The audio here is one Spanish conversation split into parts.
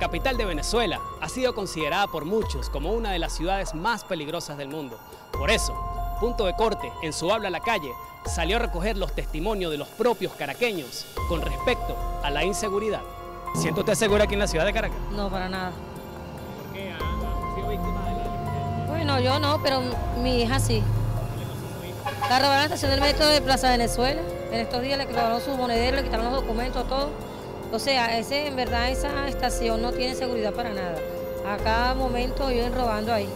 capital de Venezuela ha sido considerada por muchos como una de las ciudades más peligrosas del mundo. Por eso, Punto de Corte, en su Habla a la Calle, salió a recoger los testimonios de los propios caraqueños con respecto a la inseguridad. ¿Siente usted segura aquí en la ciudad de Caracas? No, para nada. ¿Por qué ha sido víctima de la delincuencia? Bueno, yo no, pero mi hija sí. La robaron en la estación del metro de Plaza Venezuela. En estos días le robaron su monedero, le quitaron los documentos, todo. O sea, en verdad esa estación no tiene seguridad para nada. A cada momento viven robando ahí.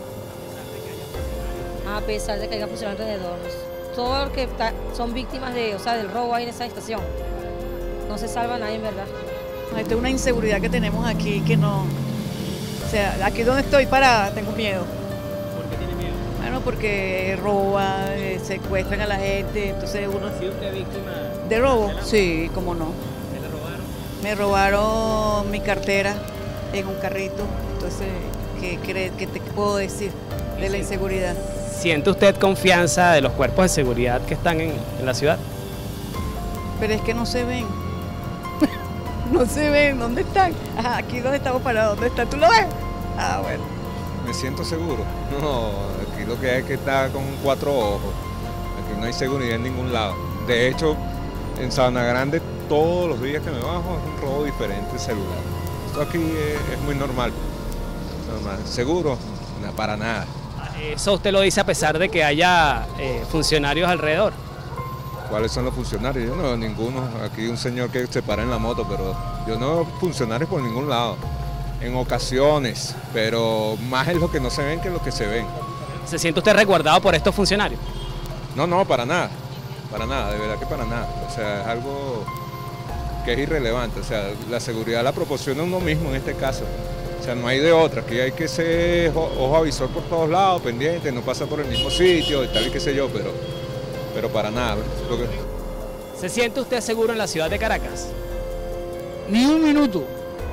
A pesar de que haya funcionarios alrededor. Todos los que son víctimas del robo ahí en esa estación. No se salva nadie, en verdad. Esta es una inseguridad que tenemos aquí que no... O sea, aquí donde estoy parada tengo miedo. ¿Por qué tiene miedo? Bueno, porque roban, secuestran a la gente, entonces uno... ¿Ha sido usted víctima ¿De robo? de la- Sí, cómo no. ¿Qué le robaron? Me robaron mi cartera en un carrito, entonces, ¿qué te puedo decir de la inseguridad? ¿Siente usted confianza de los cuerpos de seguridad que están en la ciudad? Pero es que no se ven. No se ven, ¿dónde están? Ajá, aquí donde estamos parados, ¿dónde están? ¿Tú lo ves? Ah, bueno. Me siento seguro. No, aquí lo que hay es que estar con cuatro ojos. Aquí no hay seguridad en ningún lado. De hecho, en Sabana Grande todos los días que me bajo es un robo diferente de celular. Esto aquí es muy normal. Normal. ¿Seguro? No, para nada. Eso usted lo dice a pesar de que haya funcionarios alrededor. ¿Cuáles son los funcionarios? Yo no veo ninguno. Aquí un señor que se para en la moto, pero yo no veo funcionarios por ningún lado. En ocasiones, pero más es lo que no se ven que lo que se ven. ¿Se siente usted resguardado por estos funcionarios? No, para nada, de verdad que para nada. O sea, es algo que es irrelevante. O sea, la seguridad la proporciona uno mismo en este caso. O sea, no hay de otra. Aquí hay que ser ojo avisor por todos lados, pendiente, no pasa por el mismo sitio y tal y qué sé yo, pero para nada. ¿Se siente usted seguro en la ciudad de Caracas? Ni un minuto.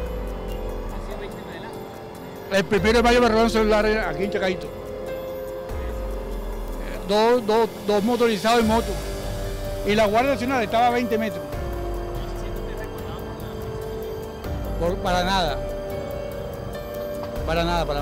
El 1 de mayo me robaron celulares aquí en Chacaito. Dos motorizados en moto. Y la Guardia Nacional estaba a 20 metros. Para nada. Para nada.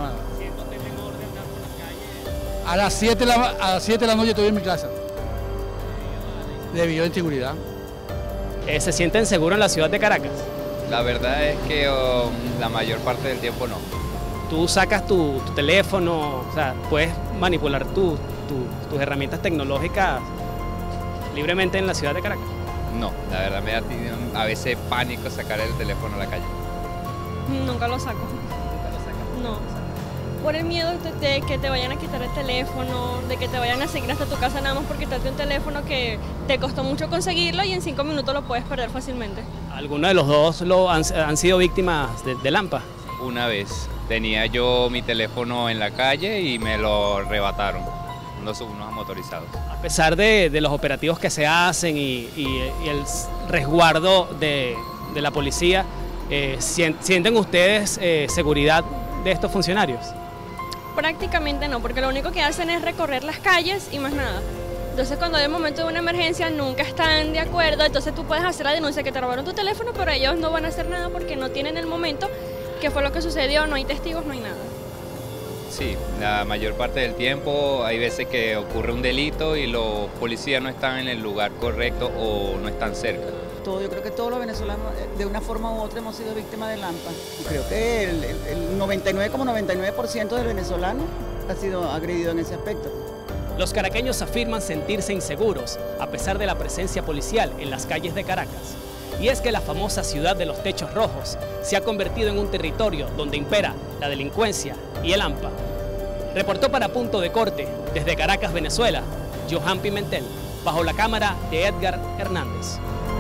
A las 7 de la noche estoy en mi casa. Debido a inseguridad. ¿Se sienten seguros en la ciudad de Caracas? La verdad es que la mayor parte del tiempo no. Tú sacas tu teléfono, o sea, puedes manipular tus herramientas tecnológicas libremente en la ciudad de Caracas. No, la verdad me da a veces pánico sacar el teléfono a la calle. Nunca lo saco. No. Por el miedo de que te vayan a quitar el teléfono, de que te vayan a seguir hasta tu casa nada más porque te un teléfono que te costó mucho conseguirlo y en 5 minutos lo puedes perder fácilmente. ¿Alguno de los dos han sido víctimas de Lampa? Una vez tenía yo mi teléfono en la calle y me lo arrebataron, unos motorizados. A pesar de los operativos que se hacen y el resguardo de la policía, ¿sienten ustedes seguridad de estos funcionarios? Prácticamente no, porque lo único que hacen es recorrer las calles y más nada. Entonces cuando hay un momento de una emergencia nunca están de acuerdo, entonces tú puedes hacer la denuncia que te robaron tu teléfono, pero ellos no van a hacer nada porque no tienen el momento que fue lo que sucedió, no hay testigos, no hay nada. Sí, la mayor parte del tiempo hay veces que ocurre un delito y los policías no están en el lugar correcto o no están cerca. Yo creo que todos los venezolanos, de una forma u otra, hemos sido víctimas de Lampa. Creo que el 99,99% del venezolano ha sido agredido en ese aspecto. Los caraqueños afirman sentirse inseguros a pesar de la presencia policial en las calles de Caracas. Y es que la famosa ciudad de los techos rojos se ha convertido en un territorio donde impera la delincuencia y el AMPA. Reportó para Punto de Corte, desde Caracas, Venezuela, Johan Pimentel, bajo la cámara de Edgar Hernández.